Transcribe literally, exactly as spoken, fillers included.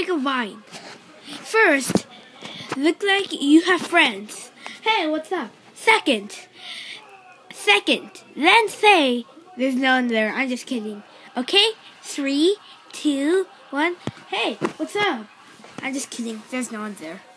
make a vine. First, look like you have friends. Hey, what's up? Second, second, then say, there's no one there. I'm just kidding. Okay? Three, two, one. Hey, what's up? I'm just kidding. There's no one there.